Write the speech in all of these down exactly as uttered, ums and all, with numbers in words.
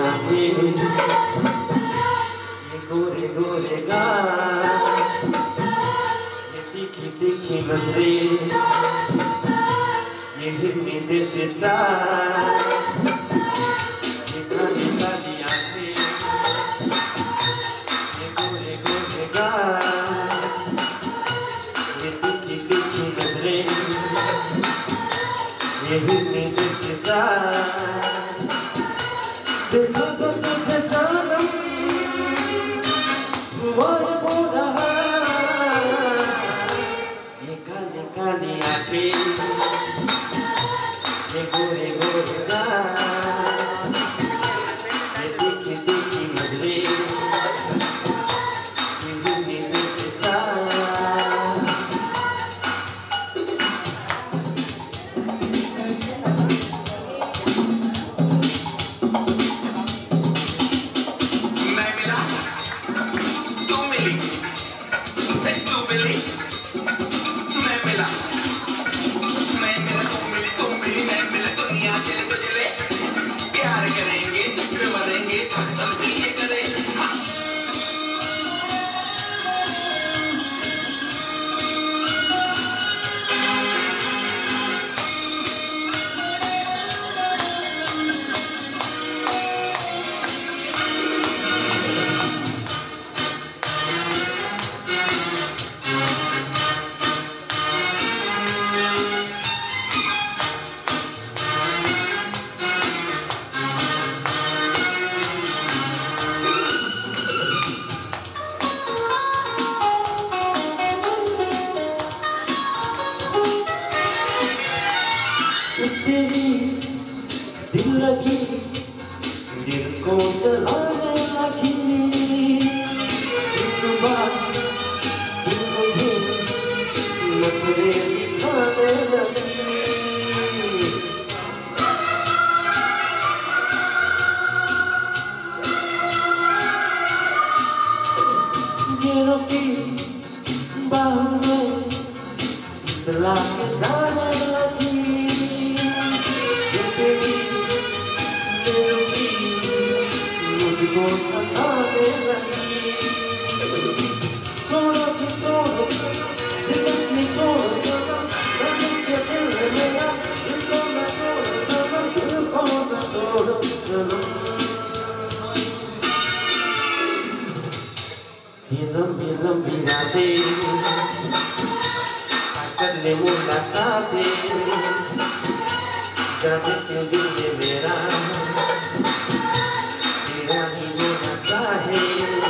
आंखें, ये गोरे गोरे गाल, ये तीखी तीखी नजरें, ये हिरनी जैसे चाल, ये काली काली आंखें, ये गोरे गोरे गाल, ये तीखी तीखी नजरें, ये हिरनी जैसे चाल। देखो तो तुझे जानम हुआ ये बोला, ये काली काली आंखें, ये गोरे गोरे गाल, ये तीखी तीखी नजरें, ये हिरनी जैसे चाल। तेरी दिल लगी, दिल को सलाने लगी, एक बार दिल मुझे नखरे दिखाने लगी। गेरों की बाहों में इतला के जाने लगी। मुझको सताने लगी, छोड़ो थी छोड़ो जिंदगी छोड़ो सनम, दिल के दिल मेरा, दिल को न तोड़ो सनम, दिल को न तोड़ो सनम। ये लंबी लंबी रातें कर ले मुलाकातें, जाने क्यों दिल में मेरा तेरा ही होना चाहे।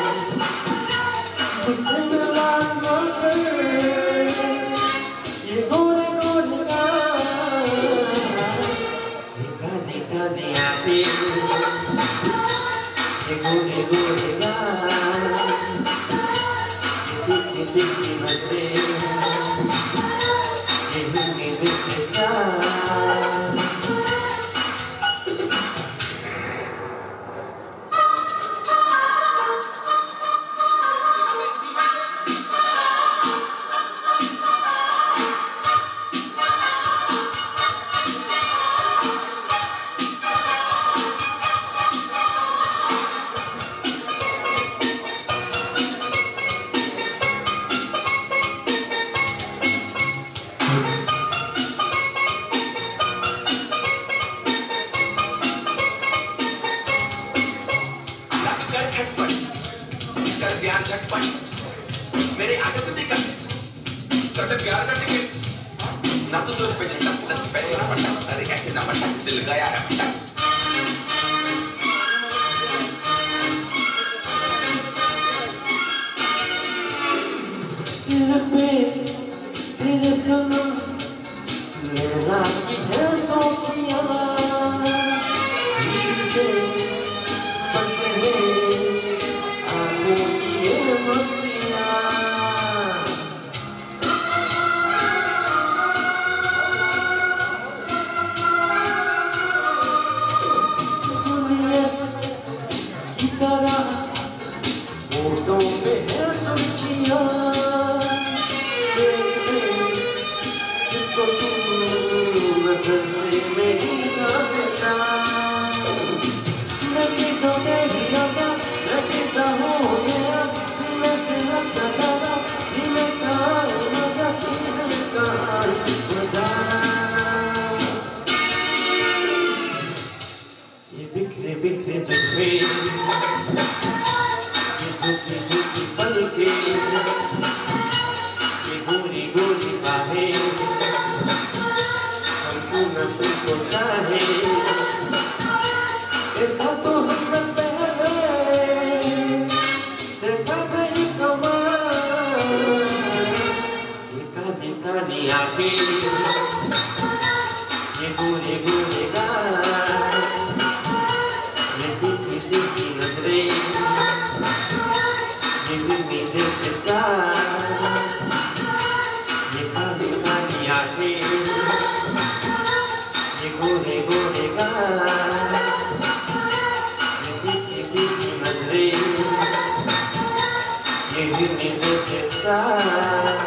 मुझसे मिला ये गोरे गोरे गाल, ये काली काली आंखें, ये गोरे गोरे गाल, ये तीखी तीखी नजरें, ये हिरनी जैसे चाल। मेरे आगे तो देखा करते प्यार करते के ना तो जोर पे झटक ना पहले ना पटक, अरे कैसे ना पटक, दिल गया है पटक। सिर पे तेरे सनम लेना की है सौखियां, नींद से बनते हैं आंखों की ये मस्तियां। की तरह होठों पे है सुर्खियां, देख देख तुझको तू नजर से मेरी जान जा, लगे जो झूठी झूठी पलके ये गोरी गोरी बाहें हमको न तुमको चाहे ऐसा तो हम न पहले देखा कहीं कमाल ये काली काली आँखें ये गोरे गोरे गाल ये तीखी तीखी नजरें ये बिल्ली जैसे चाल ये काली काली आँखें ये गोरे गोरे गाल ये तीखी तीखी नजरें ये बिल्ली जैसे चाल